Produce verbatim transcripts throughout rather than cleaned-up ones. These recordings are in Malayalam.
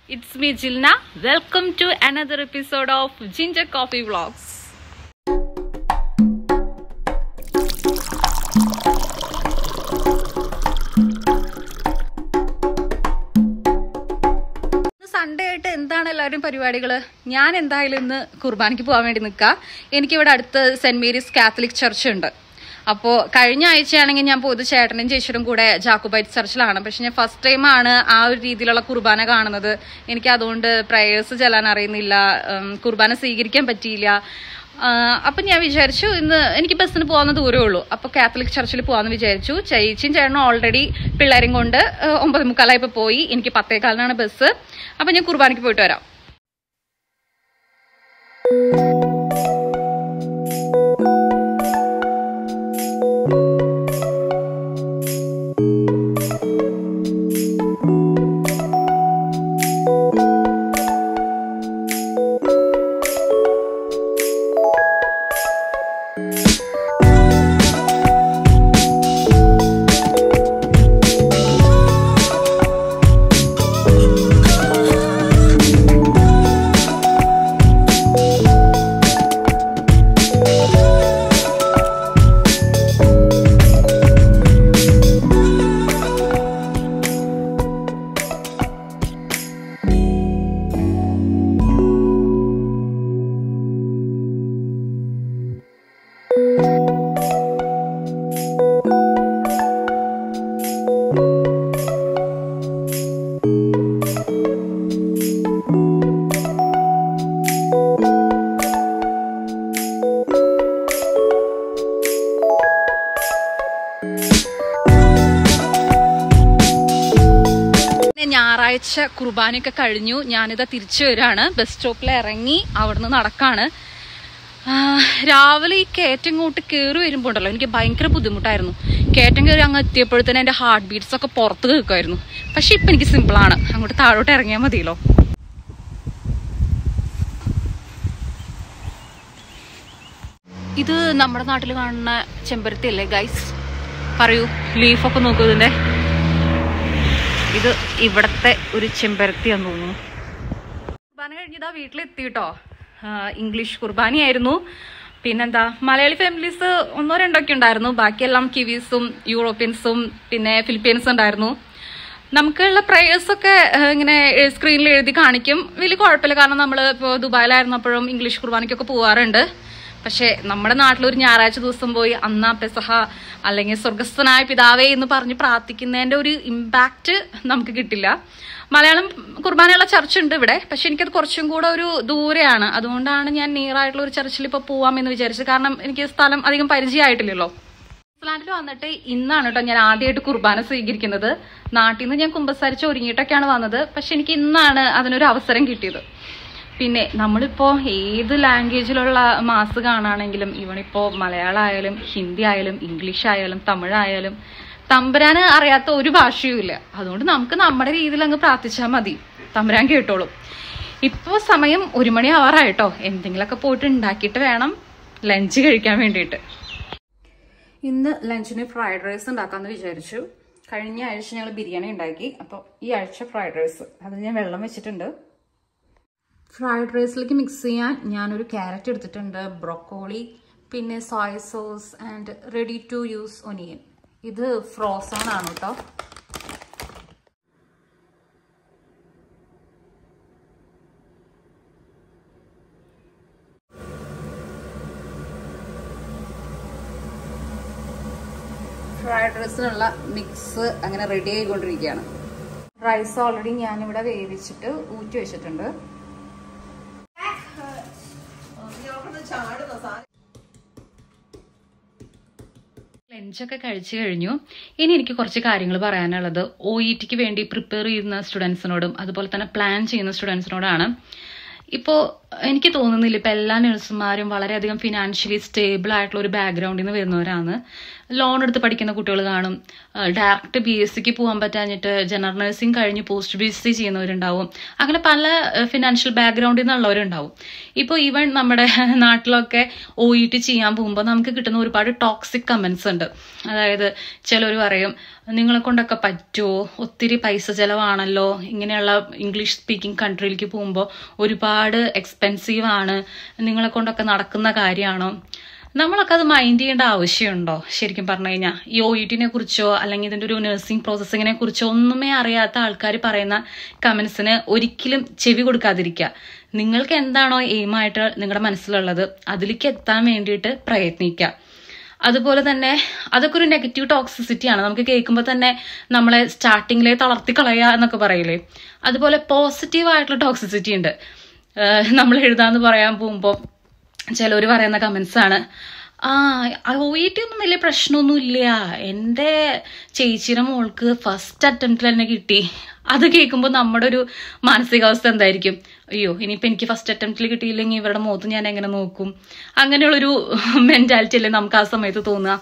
It's me Jilna. Welcome to another episode of Gingercoffeevlogs. Sunday ആയിട്ട് എന്താണ് എല്ലാവരും പരിപാടികൾ? ഞാൻ എന്തായാലും ഇന്ന് കുർബാനയ്ക്ക് പോകാൻ വേണ്ടി നിൽക്കാം. എനിക്കിവിടെ അടുത്ത് സെന്റ് മേരീസ് കാത്തലിക് ചർച്ച് ഉണ്ട്. അപ്പോൾ കഴിഞ്ഞ ആഴ്ചയാണെങ്കിൽ ഞാൻ പോയത് ചേട്ടനും ചേച്ചിയും കൂടെ ജാക്കോബൈറ്റ് ചർച്ചിലാണ്. പക്ഷെ ഞാൻ ഫസ്റ്റ് ടൈമാണ് ആ ഒരു രീതിയിലുള്ള കുർബാന കാണുന്നത്. എനിക്ക് അതുകൊണ്ട് പ്രേയേഴ്സ് ചെല്ലാൻ അറിയുന്നില്ല, കുർബാന സ്വീകരിക്കാൻ പറ്റിയില്ല. അപ്പം ഞാൻ വിചാരിച്ചു ഇന്ന് എനിക്ക് ബസ്സിന് പോകാവുന്ന ദൂരമേ ഉള്ളൂ. അപ്പോൾ കാത്തലിക് ചർച്ചിൽ പോകാമെന്ന് വിചാരിച്ചു. ചേച്ചിയും ചേട്ടനും ഓൾറെഡി പിള്ളേരും കൊണ്ട് ഒമ്പത് മുക്കാലായപ്പോൾ പോയി. എനിക്ക് പത്തേകാലിനാണ് ബസ്. അപ്പം ഞാൻ കുർബാനയ്ക്ക് പോയിട്ട് വരാം. ഞായറാഴ്ച കുർബാനയൊക്കെ കഴിഞ്ഞു. ഞാനിതാ തിരിച്ചു വരികയാണ്. ബസ് സ്റ്റോപ്പിൽ ഇറങ്ങി അവിടുന്ന് നടക്കാണ്. രാവിലെ ഈ കയറ്റം ഇങ്ങോട്ട് കയറി വരുമ്പോൾ ഉണ്ടല്ലോ എനിക്ക് ഭയങ്കര ബുദ്ധിമുട്ടായിരുന്നു. കയറ്റം കയറി അങ്ങ് എത്തിയപ്പോഴത്തേന് എൻ്റെ ഹാർട്ട് ബീറ്റ്സ് ഒക്കെ പുറത്ത് കേൾക്കുമായിരുന്നു. പക്ഷെ ഇപ്പം എനിക്ക് സിമ്പിളാണ്, അങ്ങോട്ട് താഴോട്ട് ഇറങ്ങിയാൽ മതിയല്ലോ. ഇത് നമ്മുടെ നാട്ടിൽ കാണുന്ന ചെമ്പരത്തി അല്ലേ ഗൈസ്? പറയൂ, ലീഫൊക്കെ നോക്കൂ ഇതിൻ്റെ. ഇത് ഇവിടത്തെ ഒരു ചെമ്പരത്തിയാന്ന് തോന്നുന്നു. കുർബാന കഴിഞ്ഞിതാ വീട്ടിലെത്തി കേട്ടോ. ഇംഗ്ലീഷ് കുർബാനയായിരുന്നു. പിന്നെന്താ, മലയാളി ഫാമിലീസ് ഒന്നോ രണ്ടോ ഒക്കെ ഉണ്ടായിരുന്നു. ബാക്കിയെല്ലാം കിവീസും യൂറോപ്യൻസും പിന്നെ ഫിലിപ്പീൻസും ഉണ്ടായിരുന്നു. നമുക്കുള്ള പ്രേയേഴ്സൊക്കെ ഇങ്ങനെ സ്ക്രീനിൽ എഴുതി കാണിക്കും. വലിയ കുഴപ്പമില്ല, കാരണം നമ്മൾ ഇപ്പോൾ ദുബായിലായിരുന്നപ്പോഴും ഇംഗ്ലീഷ് കുർബാനയ്ക്കൊക്കെ പോകാറുണ്ട്. പക്ഷെ നമ്മുടെ നാട്ടിലൊരു ഞായറാഴ്ച ദിവസം പോയി അന്നാ പെസഹ അല്ലെങ്കിൽ സ്വർഗസ്ഥനായ പിതാവേ എന്ന് പറഞ്ഞ് പ്രാർത്ഥിക്കുന്നതിൻ്റെ ഒരു ഇമ്പാക്റ്റ് നമുക്ക് കിട്ടില്ല. മലയാളം കുർബാനയുള്ള ചർച്ച് ഉണ്ട് ഇവിടെ, പക്ഷെ എനിക്കത് കുറച്ചും കൂടെ ഒരു ദൂരെയാണ്. അതുകൊണ്ടാണ് ഞാൻ നിയർ ആയിട്ടുള്ള ഒരു ചർച്ചിൽ ഇപ്പോൾ പോവാമെന്ന് വിചാരിച്ചത്. കാരണം എനിക്ക് സ്ഥലം അധികം പരിചയമായിട്ടില്ലല്ലോ. ന്യൂസിലാൻഡിൽ വന്നിട്ട് ഇന്നാണ് കേട്ടോ ഞാൻ ആദ്യമായിട്ട് കുർബാന സ്വീകരിക്കുന്നത്. നാട്ടിൽ നിന്ന് ഞാൻ കുമ്പസാരിച്ച് ഒരുങ്ങിയിട്ടൊക്കെയാണ് വന്നത്. പക്ഷെ എനിക്ക് ഇന്നാണ് അതിനൊരു അവസരം കിട്ടിയത്. പിന്നെ നമ്മളിപ്പോൾ ഏത് ലാംഗ്വേജിലുള്ള മാസ് കാണുകയാണെങ്കിലും, ഇവണിപ്പോൾ മലയാളം ആയാലും ഹിന്ദി ആയാലും ഇംഗ്ലീഷ് ആയാലും തമിഴായാലും തമ്പുരാന് അറിയാത്ത ഒരു ഭാഷയും ഇല്ല. അതുകൊണ്ട് നമുക്ക് നമ്മുടെ രീതിയിൽ അങ്ങ് പ്രാർത്ഥിച്ചാൽ മതി, തമ്പുരാൻ കേട്ടോളും. ഇപ്പോൾ സമയം ഒരു മണി ആവാറായിട്ടോ. എന്തെങ്കിലുമൊക്കെ പോയിട്ട് ഉണ്ടാക്കിയിട്ട് വേണം ലഞ്ച് കഴിക്കാൻ വേണ്ടിയിട്ട്. ഇന്ന് ലഞ്ചിന് ഫ്രൈഡ് റൈസ് ഉണ്ടാക്കാമെന്ന് വിചാരിച്ചു. കഴിഞ്ഞ ആഴ്ച ഞങ്ങൾ ബിരിയാണി ഉണ്ടാക്കി. അപ്പോൾ ഈ ആഴ്ച ഫ്രൈഡ് റൈസ്, അത് ഞാൻ വെള്ളം വെച്ചിട്ടുണ്ട്. ഫ്രൈഡ് റൈസിലേക്ക് മിക്സ് ചെയ്യാൻ ഞാനൊരു ക്യാരറ്റ് എടുത്തിട്ടുണ്ട്, ബ്രോക്കോളി, പിന്നെ soya sauce and ready to use onion. ഇത് ഫ്രോസൺ ആണ് കേട്ടോ. ഫ്രൈഡ് റൈസിനുള്ള മിക്സ് അങ്ങനെ റെഡി ആയിക്കൊണ്ടിരിക്കുകയാണ്. റൈസ് ഓൾറെഡി ഞാനിവിടെ വേവിച്ചിട്ട് ഊറ്റി വെച്ചിട്ടുണ്ട്. ലഞ്ചൊക്കെ കഴിച്ചു കഴിഞ്ഞു. ഇനി എനിക്ക് കുറച്ച് കാര്യങ്ങൾ പറയാനുള്ളത് ഒ ഇ ടിക്ക് വേണ്ടി പ്രിപ്പയർ ചെയ്യുന്ന സ്റ്റുഡൻസിനോടും അതുപോലെ തന്നെ പ്ലാൻ ചെയ്യുന്ന സ്റ്റുഡൻസിനോടാണ്. ഇപ്പോൾ എനിക്ക് തോന്നുന്നില്ല ഇപ്പം എല്ലാ നഴ്സുമാരും വളരെയധികം ഫിനാൻഷ്യലി സ്റ്റേബിൾ ആയിട്ടുള്ള ഒരു ബാക്ക്ഗ്രൗണ്ടിൽ നിന്ന് വരുന്നവരാണ്. ലോൺ എടുത്ത് പഠിക്കുന്ന കുട്ടികൾ കാണും, ഡയറക്റ്റ് ബി എസ് സിക്ക് പോകാൻ പറ്റാഞ്ഞിട്ട് ജനറൽ നഴ്സിംഗ് കഴിഞ്ഞ് പോസ്റ്റ് ബി എസ് സി ചെയ്യുന്നവരുണ്ടാവും. അങ്ങനെ പല ഫിനാൻഷ്യൽ ബാക്ക്ഗ്രൗണ്ടിൽ നിന്നുള്ളവരുണ്ടാവും. ഇപ്പോൾ ഈവൻ നമ്മുടെ നാട്ടിലൊക്കെ ഒ ഇ ടി ചെയ്യാൻ പോകുമ്പോൾ നമുക്ക് കിട്ടുന്ന ഒരുപാട് ടോക്സിക് കമൻസ് ഉണ്ട്. അതായത് ചിലർ പറയും, നിങ്ങളെ കൊണ്ടൊക്കെ പറ്റുമോ, ഒത്തിരി പൈസ ചിലവാണല്ലോ, ഇങ്ങനെയുള്ള ഇംഗ്ലീഷ് സ്പീക്കിംഗ് കൺട്രിയിലേക്ക് പോകുമ്പോൾ ഒരുപാട് എക്സ്പെൻസീവ് ആണ്, നിങ്ങളെ കൊണ്ടൊക്കെ നടക്കുന്ന കാര്യമാണോ? നമ്മളൊക്കെ അത് മൈൻഡ് ചെയ്യേണ്ട ആവശ്യമുണ്ടോ? ശരിക്കും പറഞ്ഞു കഴിഞ്ഞാൽ ഈ ഒ ഇ ടിനെ കുറിച്ചോ അല്ലെങ്കിൽ ഇതിൻ്റെ ഒരു നഴ്സിംഗ് പ്രോസസ്സിങ്ങിനെ കുറിച്ചോ ഒന്നുമേ അറിയാത്ത ആൾക്കാർ പറയുന്ന കമൻസിന് ഒരിക്കലും ചെവി കൊടുക്കാതിരിക്കുക. നിങ്ങൾക്ക് എന്താണോ എയിമായിട്ട് നിങ്ങളുടെ മനസ്സിലുള്ളത് അതിലേക്ക് എത്താൻ വേണ്ടിയിട്ട് പ്രയത്നിക്കുക. അതുപോലെ തന്നെ അതൊക്കെ ഒരു നെഗറ്റീവ് ടോക്സിസിറ്റിയാണ്. നമുക്ക് കേൾക്കുമ്പോൾ തന്നെ നമ്മളെ സ്റ്റാർട്ടിങ്ങിലെ തളർത്തി കളയുക എന്നൊക്കെ പറയില്ലേ, അതുപോലെ പോസിറ്റീവ് ആയിട്ടുള്ള ടോക്സിസിറ്റി ഉണ്ട്. നമ്മൾ എഴുതാന്ന് പറയാൻ പോകുമ്പോൾ ചിലർ പറയുന്ന കമൻസ് ആണ്, ആ ഒ ഇ ടി ഒന്നും വലിയ പ്രശ്നമൊന്നുമില്ല, എൻ്റെ ചേച്ചിയുടെ മോൾക്ക് ഫസ്റ്റ് അറ്റംപ്റ്റിൽ തന്നെ കിട്ടി. അത് കേൾക്കുമ്പോൾ നമ്മുടെ ഒരു മാനസികാവസ്ഥ എന്തായിരിക്കും? അയ്യോ, ഇനിയിപ്പോൾ എനിക്ക് ഫസ്റ്റ് അറ്റംപ്റ്റിൽ കിട്ടിയില്ലെങ്കിൽ ഇവരുടെ മുഖത്ത് ഞാൻ എങ്ങനെ നോക്കും? അങ്ങനെയുള്ളൊരു മെൻറ്റാലിറ്റി അല്ലേ നമുക്ക് ആ സമയത്ത് തോന്നുക.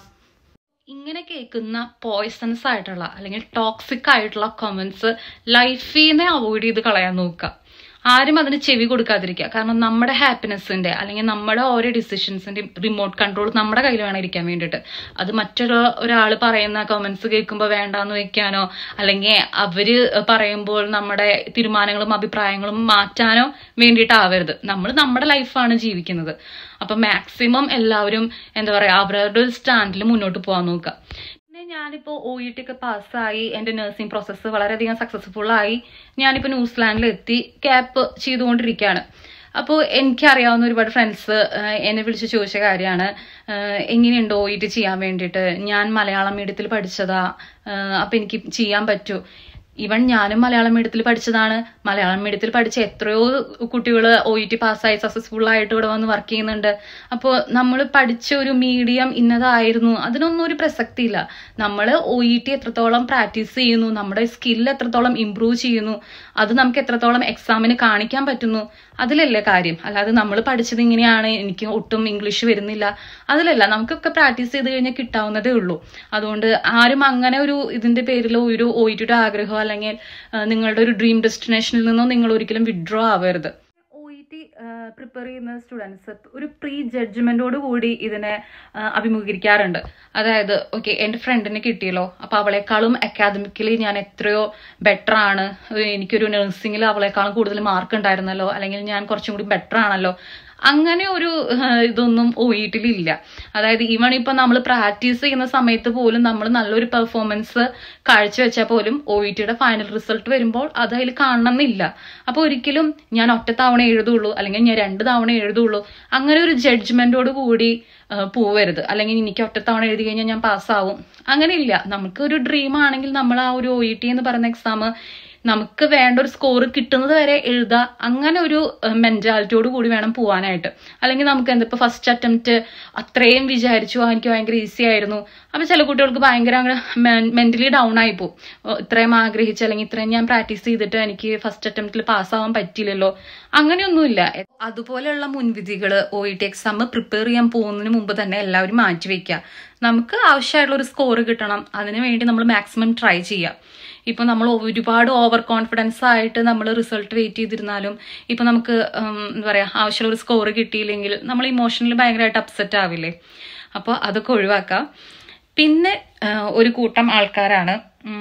ഇങ്ങനെ കേൾക്കുന്ന പോയ്സൺസ് ആയിട്ടുള്ള അല്ലെങ്കിൽ ടോക്സിക് ആയിട്ടുള്ള കമൻസ് ലൈഫിൽ നിന്ന് അവോയ്ഡ് ചെയ്ത് കളയാൻ നോക്കുക. ആരും അതിന് ചെവി കൊടുക്കാതിരിക്കുക. കാരണം നമ്മുടെ ഹാപ്പിനെസ്സിന്റെ അല്ലെങ്കിൽ നമ്മുടെ ഓരോ ഡിസിഷൻസിന്റെയും റിമോട്ട് കൺട്രോൾ നമ്മുടെ കയ്യിൽ വേണം ഇരിക്കാൻ വേണ്ടിയിട്ട്. അത് മറ്റൊരു ഒരാൾ പറയുന്ന കമന്റ്സ് കേൾക്കുമ്പോൾ വേണ്ടാന്ന് വെക്കാനോ അല്ലെങ്കിൽ അവര് പറയുമ്പോൾ നമ്മുടെ തീരുമാനങ്ങളും അഭിപ്രായങ്ങളും മാറ്റാനോ വേണ്ടിയിട്ടാവരുത്. നമ്മൾ നമ്മുടെ ലൈഫാണ് ജീവിക്കുന്നത്. അപ്പൊ മാക്സിമം എല്ലാവരും എന്താ പറയാ അവരുടെ ഒരു സ്റ്റാൻഡിൽ മുന്നോട്ട് പോകാൻ നോക്കുക. പിന്നെ ഞാനിപ്പോൾ ഒ ഇ ടി ഒക്കെ പാസ്സായി, എൻ്റെ നഴ്സിംഗ് പ്രോസസ്സ് വളരെയധികം സക്സസ്ഫുൾ ആയി. ഞാനിപ്പോൾ ന്യൂസിലാൻഡിൽ എത്തി ക്യാപ്പ് ചെയ്തുകൊണ്ടിരിക്കുകയാണ്. അപ്പോൾ എനിക്കറിയാവുന്ന ഒരുപാട് ഫ്രണ്ട്സ് എന്നെ വിളിച്ച് ചോദിച്ച കാര്യമാണ്, എങ്ങനെയുണ്ടോ ഒ ഇ ടി ചെയ്യാൻ വേണ്ടിയിട്ട്? ഞാൻ മലയാളം മീഡിയത്തിൽ പഠിച്ചതാ, അപ്പം എനിക്ക് ചെയ്യാൻ പറ്റുമോ? ഈവൻ ഞാനും മലയാളം മീഡിയത്തിൽ പഠിച്ചതാണ്. മലയാളം മീഡിയത്തിൽ പഠിച്ച എത്രയോ കുട്ടികൾ ഒ ഇ ടി പാസ്സായി സക്സസ്ഫുൾ ആയിട്ട് ഇവിടെ വന്ന് വർക്ക് ചെയ്യുന്നുണ്ട്. അപ്പോൾ നമ്മൾ പഠിച്ച ഒരു മീഡിയം ഇന്നതായിരുന്നു, അതിനൊന്നും ഒരു പ്രസക്തി ഇല്ല. നമ്മൾ ഒ ഇ ടി എത്രത്തോളം പ്രാക്ടീസ് ചെയ്യുന്നു, നമ്മുടെ സ്കില്ല് എത്രത്തോളം ഇമ്പ്രൂവ് ചെയ്യുന്നു, അത് നമുക്ക് എത്രത്തോളം എക്സാമിന് കാണിക്കാൻ പറ്റുന്നു, അതിലല്ലേ കാര്യം. അല്ലാതെ നമ്മൾ പഠിച്ചത് ഇങ്ങനെയാണ്, എനിക്ക് ഒട്ടും ഇംഗ്ലീഷ് വരുന്നില്ല, അതിലല്ല. നമുക്കൊക്കെ പ്രാക്ടീസ് ചെയ്ത് കഴിഞ്ഞാൽ കിട്ടാവുന്നതേ ഉള്ളൂ. അതുകൊണ്ട് ആരും അങ്ങനെ ഒരു ഇതിന്റെ പേരിലോ ഒരു ഒ ഇ ടിയുടെ ആഗ്രഹമോ അല്ലെങ്കിൽ നിങ്ങളുടെ ഒരു ഡ്രീം ഡെസ്റ്റിനേഷനിൽ നിന്നോ നിങ്ങൾ ഒരിക്കലും വിഡ്രോ ആവരുത്. ഒ ഇ ടി പ്രിപ്പയർ ചെയ്യുന്ന സ്റ്റുഡൻസ് ഒരു പ്രീ ജഡ്ജ്മെന്റോട് കൂടി ഇതിനെ അഭിമുഖീകരിക്കാറുണ്ട്. അതായത് ഓക്കെ, എൻ്റെ ഫ്രണ്ടിന് കിട്ടിയല്ലോ, അപ്പൊ അവളെക്കാളും അക്കാദമിക്കലി ഞാൻ എത്രയോ ബെറ്റർ ആണ്, എനിക്കൊരു നഴ്സിംഗിൽ അവളെക്കാളും കൂടുതൽ മാർക്ക് ഉണ്ടായിരുന്നല്ലോ, അല്ലെങ്കിൽ ഞാൻ കുറച്ചും കൂടി ബെറ്റർ ആണല്ലോ, അങ്ങനെ ഒരു ഇതൊന്നും ഒ ഇ ടിയിൽ ഇല്ല. അതായത് ഈവൺ ഇപ്പൊ നമ്മൾ പ്രാക്ടീസ് ചെയ്യുന്ന സമയത്ത് പോലും നമ്മൾ നല്ലൊരു പെർഫോമൻസ് കാഴ്ചവെച്ചാൽ പോലും ഒ ഇ ടിയുടെ ഫൈനൽ റിസൾട്ട് വരുമ്പോൾ അത് അതിൽ കാണണമെന്നില്ല. അപ്പൊ ഒരിക്കലും ഞാൻ ഒറ്റ തവണ എഴുതുള്ളൂ അല്ലെങ്കിൽ ഞാൻ രണ്ട് തവണ എഴുതുള്ളൂ അങ്ങനെ ഒരു ജഡ്ജ്മെന്റോട് കൂടി പോവരുത്. അല്ലെങ്കിൽ എനിക്ക് ഒറ്റത്തവണ എഴുതി കഴിഞ്ഞാൽ ഞാൻ പാസ്സാവും, അങ്ങനെയില്ല. നമുക്ക് ഒരു ഡ്രീം ആണെങ്കിൽ നമ്മൾ ആ ഒരു ഒ ഇ ടി എന്ന് പറയുന്ന എക്സാം നമുക്ക് വേണ്ട ഒരു സ്കോർ കിട്ടുന്നത് വരെ എഴുതുക. അങ്ങനെ ഒരു മെന്റാലിറ്റിയോട് കൂടി വേണം പോവാനായിട്ട്. അല്ലെങ്കിൽ നമുക്ക് എന്താ ഇപ്പൊ ഫസ്റ്റ് അറ്റംപ്റ്റ് അത്രയും വിചാരിച്ചു എനിക്ക് ഭയങ്കര ഈസി ആയിരുന്നു, അപ്പൊ ചില കുട്ടികൾക്ക് ഭയങ്കര മെന്റലി ഡൗൺ ആയി പോകും. ഇത്രയും ആഗ്രഹിച്ച് അല്ലെങ്കിൽ ഇത്രയും ഞാൻ പ്രാക്ടീസ് ചെയ്തിട്ട് എനിക്ക് ഫസ്റ്റ് അറ്റംപ്റ്റിൽ പാസ്സാവാൻ പറ്റില്ലല്ലോ, അങ്ങനെയൊന്നുമില്ല. അതുപോലെയുള്ള മുൻവിധികൾ O E T exam prepare ചെയ്യാൻ പോകുന്നതിന് മുമ്പ് തന്നെ എല്ലാവരും മാറ്റിവെക്കുക. നമുക്ക് ആവശ്യമായിട്ടുള്ള ഒരു സ്കോർ കിട്ടണം, അതിനു വേണ്ടി നമ്മൾ മാക്സിമം ട്രൈ ചെയ്യാം. ഇപ്പൊ നമ്മൾ ഒരുപാട് ഓവർ കോൺഫിഡൻസ് ആയിട്ട് നമ്മൾ റിസൾട്ട് വെയിറ്റ് ചെയ്തിരുന്നാലും ഇപ്പൊ നമുക്ക് എന്താ പറയാ ആവശ്യമുള്ള ഒരു സ്കോർ കിട്ടിയില്ലെങ്കിൽ നമ്മൾ ഇമോഷണലി ഭയങ്കരമായിട്ട് അപ്സെറ്റ് ആവില്ലേ. അപ്പോൾ അതൊക്കെ ഒഴിവാക്കാം. പിന്നെ ഒരു കൂട്ടം ആൾക്കാരാണ്,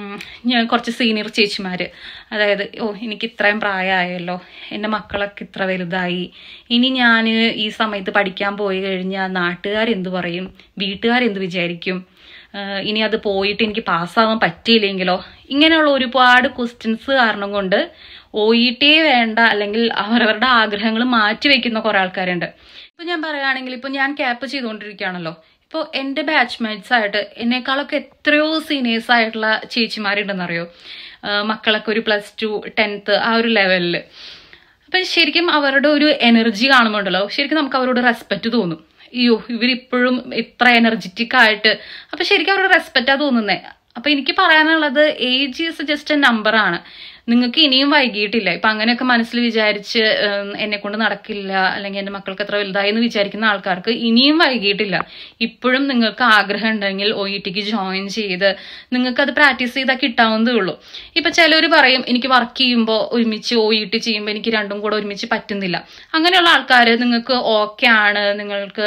ഞാൻ കുറച്ച് സീനിയർ ചേച്ചിമാര്, അതായത് ഓ എനിക്ക് ഇത്രയും പ്രായമായല്ലോ, എൻ്റെ മക്കളൊക്കെ ഇത്ര വലുതായി, ഇനി ഞാൻ ഈ സമയത്ത് പഠിക്കാൻ പോയി കഴിഞ്ഞാൽ നാട്ടുകാരെന്ത് പറയും, വീട്ടുകാരെന്ത് വിചാരിക്കും, ഇനി അത് പോയിട്ട് എനിക്ക് പാസ്സാവാൻ പറ്റിയില്ലെങ്കിലോ, ഇങ്ങനെയുള്ള ഒരുപാട് ക്വസ്റ്റ്യൻസ് കാരണം കൊണ്ട് ഒ ഇ ടി വേണ്ട അല്ലെങ്കിൽ അവരവരുടെ ആഗ്രഹങ്ങൾ മാറ്റി വെക്കുന്ന കുറെ ആൾക്കാരുണ്ട്. ഇപ്പൊ ഞാൻ പറയുകയാണെങ്കിൽ ഇപ്പൊ ഞാൻ ക്യാപ്പ് ചെയ്തുകൊണ്ടിരിക്കുകയാണല്ലോ, ഇപ്പോൾ എൻ്റെ ബാച്ച്മേറ്റ്സ് ആയിട്ട് എന്നെക്കാളൊക്കെ എത്രയോ സീനിയേഴ്സ് ആയിട്ടുള്ള ചേച്ചിമാരുണ്ടെന്നറിയോ, മക്കളൊക്കെ ഒരു പ്ലസ് ടു ടെൻത്ത് ആ ഒരു ലെവലിൽ. അപ്പം ശരിക്കും അവരുടെ ഒരു എനർജി കാണുമ്പോണ്ടല്ലോ ശരിക്കും നമുക്ക് അവരോട് റെസ്പെക്റ്റ് തോന്നും. അയ്യോ ഇവരിപ്പോഴും ഇത്ര എനർജറ്റിക് ആയിട്ട്, അപ്പൊ ശരിക്കും അവരുടെ റെസ്പെക്റ്റാ തോന്നുന്നേ. അപ്പൊ എനിക്ക് പറയാനുള്ളത് age is just a number ആണ്. നിങ്ങൾക്ക് ഇനിയും വൈകിയിട്ടില്ല. ഇപ്പൊ അങ്ങനെയൊക്കെ മനസ്സിൽ വിചാരിച്ച് എന്നെ കൊണ്ട് നടക്കില്ല അല്ലെങ്കിൽ എന്റെ മക്കൾക്ക് എത്ര വലുതായി എന്ന് വിചാരിക്കുന്ന ആൾക്കാർക്ക് ഇനിയും വൈകിയിട്ടില്ല. ഇപ്പോഴും നിങ്ങൾക്ക് ആഗ്രഹം ഉണ്ടെങ്കിൽ ഒ ഇ ടിക്ക് ജോയിൻ ചെയ്ത് നിങ്ങൾക്ക് അത് പ്രാക്ടീസ് ചെയ്താൽ കിട്ടാവുന്നതേ ഉള്ളൂ. ഇപ്പൊ ചിലവർ പറയും എനിക്ക് വർക്ക് ചെയ്യുമ്പോൾ ഒരുമിച്ച് ഒ ഇ ടി ചെയ്യുമ്പോൾ എനിക്ക് രണ്ടും കൂടെ ഒരുമിച്ച് പറ്റുന്നില്ല. അങ്ങനെയുള്ള ആൾക്കാർ നിങ്ങൾക്ക് ഓക്കെ ആണ്, നിങ്ങൾക്ക്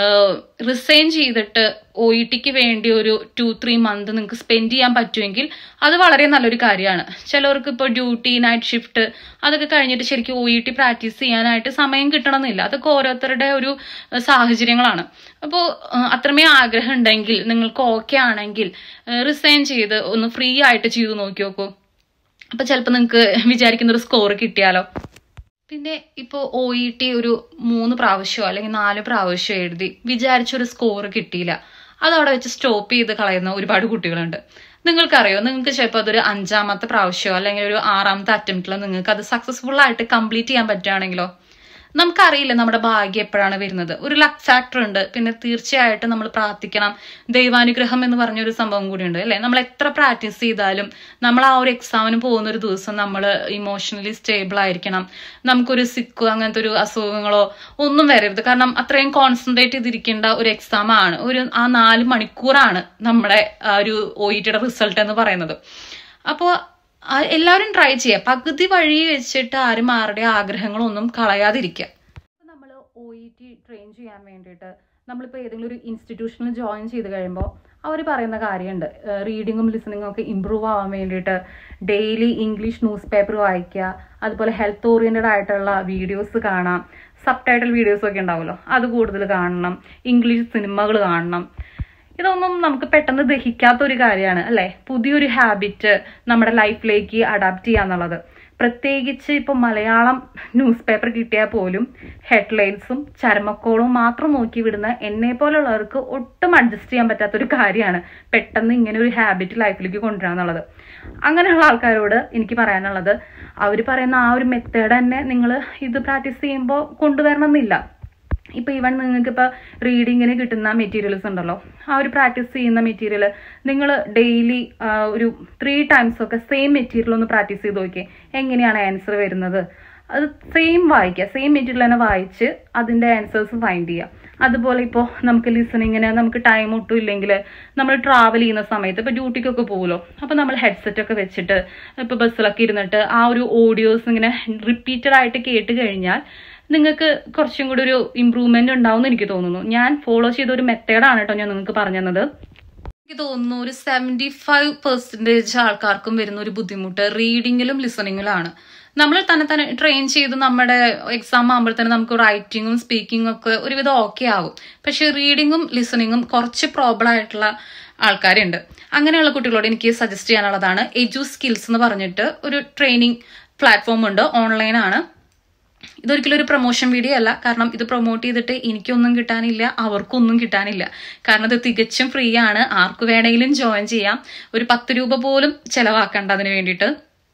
റിസൈൻ ചെയ്തിട്ട് ഒ ഇ ടിക്ക് വേണ്ടി ഒരു ടു ത്രീ മന്ത് നിങ്ങൾക്ക് സ്പെൻഡ് ചെയ്യാൻ പറ്റുമെങ്കിൽ അത് വളരെ നല്ലൊരു കാര്യമാണ്. ചിലവർക്ക് ഇപ്പോൾ ഡ്യൂട്ടി, നൈറ്റ് ഷിഫ്റ്റ് അതൊക്കെ കഴിഞ്ഞിട്ട് ശരിക്കും ഒ ഇ ടി പ്രാക്ടീസ് ചെയ്യാനായിട്ട് സമയം കിട്ടണമെന്നില്ല. അതൊക്കെ ഓരോരുത്തരുടെ ഒരു സാഹചര്യങ്ങളാണ്. അപ്പോൾ അത്രമേ ആഗ്രഹം ഉണ്ടെങ്കിൽ നിങ്ങൾക്ക് ഓക്കെ ആണെങ്കിൽ റിസൈൻ ചെയ്ത് ഒന്ന് ഫ്രീ ആയിട്ട് ചെയ്തു നോക്കി നോക്കൂ. അപ്പൊ ചിലപ്പോൾ നിങ്ങൾക്ക് വിചാരിക്കുന്ന ഒരു സ്കോർ കിട്ടിയാലോ. പിന്നെ ഇപ്പോൾ ഒ ഇ ടി ഒരു മൂന്ന് പ്രാവശ്യമോ അല്ലെങ്കിൽ നാല് പ്രാവശ്യം എഴുതി വിചാരിച്ചൊരു സ്കോർ കിട്ടിയില്ല, അതവിടെ വെച്ച് സ്റ്റോപ്പ് ചെയ്ത് കളയുന്ന ഒരുപാട് കുട്ടികളുണ്ട്. നിങ്ങൾക്കറിയോ, നിങ്ങൾക്ക് ചിലപ്പോൾ അതൊരു അഞ്ചാമത്തെ പ്രാവശ്യമോ അല്ലെങ്കിൽ ഒരു ആറാമത്തെ അറ്റംപ്റ്റിലോ നിങ്ങൾക്ക് അത് സക്സസ്ഫുൾ ആയിട്ട് കംപ്ലീറ്റ് ചെയ്യാൻ പറ്റുകയാണെങ്കിലോ. നമുക്കറിയില്ല നമ്മുടെ ഭാഗ്യം എപ്പോഴാണ് വരുന്നത്. ഒരു ലക്ക് ഫാക്ടർ ഉണ്ട്. പിന്നെ തീർച്ചയായിട്ടും നമ്മൾ പ്രാർത്ഥിക്കണം. ദൈവാനുഗ്രഹം എന്ന് പറഞ്ഞൊരു സംഭവം കൂടിയുണ്ട് അല്ലെ. നമ്മൾ എത്ര പ്രാക്ടീസ് ചെയ്താലും നമ്മൾ ആ ഒരു എക്സാമിന് പോകുന്ന ഒരു ദിവസം നമ്മൾ ഇമോഷണലി സ്റ്റേബിൾ ആയിരിക്കണം. നമുക്കൊരു സിക്കോ അങ്ങനത്തെ ഒരു അസുഖങ്ങളോ ഒന്നും വരരുത്. കാരണം അത്രയും കോൺസെൻട്രേറ്റ് ചെയ്തിരിക്കേണ്ട ഒരു എക്സാം ആണ്. ഒരു ആ നാല് മണിക്കൂറാണ് നമ്മുടെ ആ ഒരു ഒ ഇ ടിയുടെ റിസൾട്ട് എന്ന് പറയുന്നത്. അപ്പോൾ എല്ലാവരും ട്രൈ ചെയ്യുക. പകുതി വഴി വെച്ചിട്ട് ആരും ആരുടെ ആഗ്രഹങ്ങളൊന്നും കളയാതിരിക്കുക. നമ്മൾ ഒ ഇ ടി ട്രെയിൻ ചെയ്യാൻ വേണ്ടിയിട്ട് നമ്മളിപ്പോൾ ഏതെങ്കിലും ഒരു ഇൻസ്റ്റിറ്റ്യൂഷനിൽ ജോയിൻ ചെയ്ത് കഴിയുമ്പോൾ അവർ പറയുന്ന കാര്യമുണ്ട്, റീഡിങ്ങും ലിസണിങ്ങും ഒക്കെ ഇമ്പ്രൂവ് ആവാൻ വേണ്ടിയിട്ട് ഡെയിലി ഇംഗ്ലീഷ് ന്യൂസ് പേപ്പർ വായിക്കുക, അതുപോലെ ഹെൽത്ത് ഓറിയൻറ്റഡ് ആയിട്ടുള്ള വീഡിയോസ് കാണാം, സബ് ടൈറ്റിൽ വീഡിയോസ് ഒക്കെ ഉണ്ടാവുമല്ലോ അത് കൂടുതൽ കാണണം, ഇംഗ്ലീഷ് സിനിമകൾ കാണണം. ഇതൊന്നും നമുക്ക് പെട്ടെന്ന് ദഹിക്കാത്ത ഒരു കാര്യമാണ് അല്ലെ. പുതിയൊരു ഹാബിറ്റ് നമ്മുടെ ലൈഫിലേക്ക് അഡാപ്റ്റ് ചെയ്യാന്നുള്ളത്. പ്രത്യേകിച്ച് ഇപ്പൊ മലയാളം ന്യൂസ് പേപ്പർ കിട്ടിയാൽ പോലും ഹെഡ്ലൈൻസും ചരമക്കോളും മാത്രം നോക്കി വിടുന്ന എന്നെ പോലുള്ളവർക്ക് ഒട്ടും അഡ്ജസ്റ്റ് ചെയ്യാൻ പറ്റാത്തൊരു കാര്യമാണ് പെട്ടെന്ന് ഇങ്ങനെ ഒരു ഹാബിറ്റ് ലൈഫിലേക്ക് കൊണ്ടുവരാന്നുള്ളത്. അങ്ങനെയുള്ള ആൾക്കാരോട് എനിക്ക് പറയാനുള്ളത്, അവർ പറയുന്ന ആ ഒരു മെത്തേഡ് തന്നെ നിങ്ങൾ ഇത് പ്രാക്ടീസ് ചെയ്യുമ്പോൾ കൊണ്ടുവരണം എന്നില്ല. ഇപ്പൊ ഈവൻ നിങ്ങൾക്ക് ഇപ്പൊ റീഡിങ്ങിന് കിട്ടുന്ന മെറ്റീരിയൽസ് ഉണ്ടല്ലോ, ആ ഒരു പ്രാക്ടീസ് ചെയ്യുന്ന മെറ്റീരിയൽ നിങ്ങൾ ഡെയിലി ഒരു ത്രീ ടൈംസ് ഒക്കെ സെയിം മെറ്റീരിയൽ ഒന്ന് പ്രാക്ടീസ് ചെയ്ത് നോക്കിയേ. എങ്ങനെയാണ് ആൻസർ വരുന്നത് അത് സെയിം വായിക്കുക, സെയിം മെറ്റീരിയൽ തന്നെ വായിച്ച് അതിന്റെ ആൻസേഴ്സ് ഫൈൻഡ് ചെയ്യുക. അതുപോലെ ഇപ്പോൾ നമുക്ക് ലിസണിങ്ങിന് നമുക്ക് ടൈം ഒട്ടും ഇല്ലെങ്കിൽ നമ്മൾ ട്രാവൽ ചെയ്യുന്ന സമയത്ത് ഇപ്പൊ ഡ്യൂട്ടിക്കൊക്കെ പോകുമല്ലോ, അപ്പൊ നമ്മൾ ഹെഡ്സെറ്റ് ഒക്കെ വെച്ചിട്ട് ഇപ്പൊ ബസ്സിലൊക്കെ ഇരുന്നിട്ട് ആ ഒരു ഓഡിയോസ് ഇങ്ങനെ റിപ്പീറ്റഡ് ആയിട്ട് കേട്ട് കഴിഞ്ഞാൽ നിങ്ങൾക്ക് കുറച്ചും കൂടി ഒരു ഇമ്പ്രൂവ്മെന്റ് ഉണ്ടാവും എന്ന് എനിക്ക് തോന്നുന്നു. ഞാൻ ഫോളോ ചെയ്ത ഒരു മെത്തേഡാണ് കേട്ടോ ഞാൻ നിങ്ങൾക്ക് പറഞ്ഞു തന്നത്. എനിക്ക് തോന്നുന്നു ഒരു സെവൻറ്റി ഫൈവ് പെർസെന്റേജ് ആൾക്കാർക്കും വരുന്ന ഒരു ബുദ്ധിമുട്ട് റീഡിങ്ങിലും ലിസണിങ്ങിലാണ്. നമ്മൾ തന്നെ തന്നെ ട്രെയിൻ ചെയ്ത് നമ്മുടെ എക്സാം ആകുമ്പോഴത്തേനും നമുക്ക് റൈറ്റിങ്ങും സ്പീക്കിങ്ങും ഒക്കെ ഒരുവിധം ഓക്കെ ആവും. പക്ഷെ റീഡിങ്ങും ലിസണിങ്ങും കുറച്ച് പ്രോബ്ലം ആയിട്ടുള്ള ആൾക്കാരുണ്ട്. അങ്ങനെയുള്ള കുട്ടികളോട് എനിക്ക് സജസ്റ്റ് ചെയ്യാനുള്ളതാണ് എജു സ്കിൽസ് എന്ന് പറഞ്ഞിട്ട് ഒരു ട്രെയിനിങ് പ്ലാറ്റ്ഫോം ഉണ്ട്, ഓൺലൈനാണ്. ഇതൊരിക്കലും ഒരു പ്രൊമോഷൻ വീഡിയോ അല്ല, കാരണം ഇത് പ്രൊമോട്ട് ചെയ്തിട്ട് എനിക്കൊന്നും കിട്ടാനില്ല, അവർക്കൊന്നും കിട്ടാനില്ല. കാരണം ഇത് തികച്ചും ഫ്രീ ആണ്, ആർക്ക് വേണമെങ്കിലും ജോയിൻ ചെയ്യാം. ഒരു പത്ത് രൂപ പോലും ചെലവാക്കണ്ട അതിന് വേണ്ടിയിട്ട്.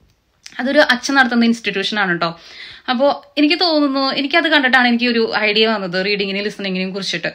അതൊരു അച്ഛൻ നടത്തുന്ന ഇൻസ്റ്റിറ്റ്യൂഷൻ ആണ് കേട്ടോ. അപ്പോൾ എനിക്ക് തോന്നുന്നു, എനിക്കത് കണ്ടിട്ടാണ് എനിക്ക് ഒരു ഐഡിയ വന്നത് റീഡിങ്ങിനെയും ലിസണിങ്ങിനെയും കുറിച്ചിട്ട്.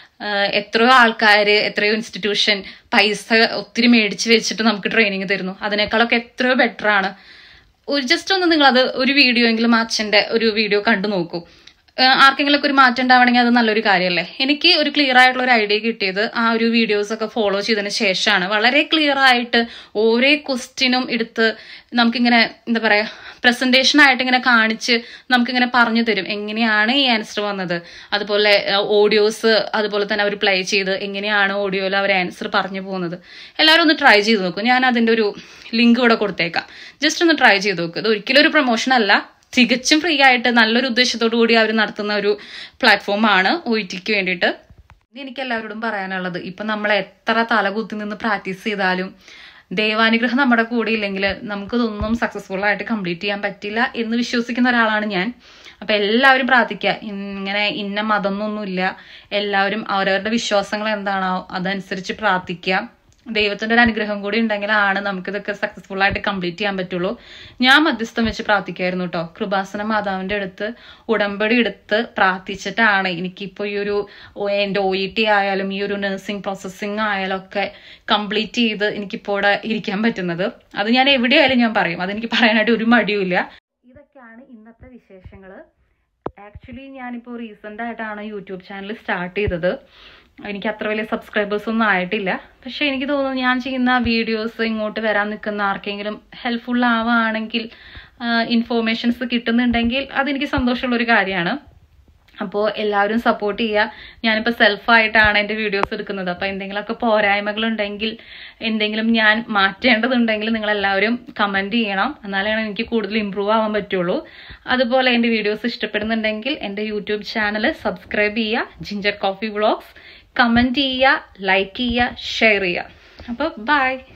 എത്രയോ ആൾക്കാർ, എത്രയോ ഇൻസ്റ്റിറ്റ്യൂഷൻ പൈസ ഒത്തിരി മേടിച്ച് വെച്ചിട്ട് നമുക്ക് ട്രെയിനിങ് തരുന്നു. അതിനേക്കാളൊക്കെ എത്രയോ ബെറ്റർ ആണ്. ഒരു ജസ്റ്റ് ഒന്ന് നിങ്ങളത് ഒരു വീഡിയോ എങ്കിലും അച്ഛൻ്റെ ഒരു വീഡിയോ കണ്ടു നോക്കൂ. ആർക്കെങ്കിലും ഒക്കെ ഒരു മാറ്റം ഉണ്ടാവണമെങ്കിൽ അത് നല്ലൊരു കാര്യമല്ലേ. എനിക്ക് ഒരു ക്ലിയർ ആയിട്ടുള്ള ഒരു ഐഡിയ കിട്ടിയത് ആ ഒരു വീഡിയോസ് ഒക്കെ ഫോളോ ചെയ്തതിന് ശേഷമാണ്. വളരെ ക്ലിയർ ആയിട്ട് ഓരോ ക്വസ്റ്റ്യനും എടുത്ത് നമുക്കിങ്ങനെ എന്താ പറയാ പ്രസന്റേഷൻ ആയിട്ട് ഇങ്ങനെ കാണിച്ച് നമുക്കിങ്ങനെ പറഞ്ഞു തരും എങ്ങനെയാണ് ഈ ആൻസർ വന്നത്. അതുപോലെ ഓഡിയോസ് അതുപോലെ തന്നെ അവർ പ്ലേ ചെയ്ത് എങ്ങനെയാണ് ഓഡിയോയിൽ അവർ ആൻസർ പറഞ്ഞു പോകുന്നത്. എല്ലാവരും ഒന്ന് ട്രൈ ചെയ്ത് നോക്കും. ഞാൻ അതിൻ്റെ ഒരു ലിങ്ക് ഇവിടെ കൊടുത്തേക്കാം, ജസ്റ്റ് ഒന്ന് ട്രൈ ചെയ്ത് നോക്കും. ഇത് ഒരിക്കലും ഒരു പ്രൊമോഷൻ അല്ല, തികച്ചും ഫ്രീ ആയിട്ട് നല്ലൊരു ഉദ്ദേശത്തോടു കൂടി അവർ നടത്തുന്ന ഒരു പ്ലാറ്റ്ഫോമാണ് ഒ ഇ ടിക്ക് വേണ്ടിയിട്ട്. എനിക്ക് എല്ലാവരോടും പറയാനുള്ളത്, ഇപ്പൊ നമ്മൾ എത്ര തലകുത്തി നിന്ന് പ്രാക്ടീസ് ചെയ്താലും ദൈവാനുഗ്രഹം നമ്മുടെ കൂടെ ഇല്ലെങ്കിൽ നമുക്കിതൊന്നും സക്സസ്ഫുൾ ആയിട്ട് കംപ്ലീറ്റ് ചെയ്യാൻ പറ്റില്ല എന്ന് വിശ്വസിക്കുന്ന ഒരാളാണ് ഞാൻ. അപ്പൊ എല്ലാവരും പ്രാർത്ഥിക്കുക. ഇങ്ങനെ ഇന്ന മതമൊന്നുമില്ല, എല്ലാവരും അവരവരുടെ വിശ്വാസങ്ങൾ എന്താണോ അതനുസരിച്ച് പ്രാർത്ഥിക്കുക. ദൈവത്തിന്റെ ഒരു അനുഗ്രഹം കൂടി ഉണ്ടെങ്കിലാണ് നമുക്കിതൊക്കെ സക്സസ്ഫുൾ ആയിട്ട് കംപ്ലീറ്റ് ചെയ്യാൻ പറ്റുള്ളൂ. ഞാൻ മധ്യസ്ഥം വെച്ച് പ്രാർത്ഥിക്കായിരുന്നു കേട്ടോ. കൃപാസന മാതാവിന്റെ അടുത്ത് ഉടമ്പടി എടുത്ത് പ്രാർത്ഥിച്ചിട്ടാണ് എനിക്കിപ്പോ ഈ ഒരു എന്റെ ഒ ഇ ടി ആയാലും ഈ ഒരു നഴ്സിംഗ് പ്രോസസ്സിംഗ് ആയാലും ഒക്കെ കംപ്ലീറ്റ് ചെയ്ത് എനിക്കിപ്പോ ഇവിടെ ഇരിക്കാൻ പറ്റുന്നത്. അത് ഞാൻ എവിടെയായാലും ഞാൻ പറയും, അതെനിക്ക് പറയാനായിട്ട് ഒരു മടിയുമില്ല. ഇതൊക്കെയാണ് ഇന്നത്തെ വിശേഷങ്ങള്. ആക്ച്വലി ഞാനിപ്പോൾ റീസെന്റ് ആയിട്ടാണ് യൂട്യൂബ് ചാനൽ സ്റ്റാർട്ട് ചെയ്തത്. എനിക്ക് അത്ര വലിയ സബ്സ്ക്രൈബേഴ്സ് ഒന്നും ആയിട്ടില്ല. പക്ഷെ എനിക്ക് തോന്നുന്നു ഞാൻ ചെയ്യുന്ന വീഡിയോസ് ഇങ്ങോട്ട് വരാൻ നിൽക്കുന്ന ആർക്കെങ്കിലും ഹെൽപ്ഫുൾ ആവുകയാണെങ്കിൽ, ഇൻഫോർമേഷൻസ് കിട്ടുന്നുണ്ടെങ്കിൽ അതെനിക്ക് സന്തോഷമുള്ള ഒരു കാര്യമാണ്. അപ്പോൾ എല്ലാവരും സപ്പോർട്ട് ചെയ്യുക. ഞാനിപ്പോൾ സെൽഫായിട്ടാണ് എൻ്റെ വീഡിയോസ് എടുക്കുന്നത്. അപ്പോൾ എന്തെങ്കിലുമൊക്കെ പോരായ്മകളുണ്ടെങ്കിൽ, എന്തെങ്കിലും ഞാൻ മാറ്റേണ്ടതുണ്ടെങ്കിൽ നിങ്ങളെല്ലാവരും കമൻറ്റ് ചെയ്യണം. എന്നാലാണ് എനിക്ക് കൂടുതൽ ഇമ്പ്രൂവ് ആവാൻ പറ്റുള്ളൂ. അതുപോലെ എൻ്റെ വീഡിയോസ് ഇഷ്ടപ്പെടുന്നുണ്ടെങ്കിൽ എൻ്റെ യൂട്യൂബ് ചാനൽ സബ്സ്ക്രൈബ് ചെയ്യുക, ജിഞ്ചർ കോഫി വ്ളോഗ്സ്, കമൻറ്റ് ചെയ്യുക, ലൈക്ക് ചെയ്യുക, ഷെയർ ചെയ്യുക. അപ്പോൾ ബൈ.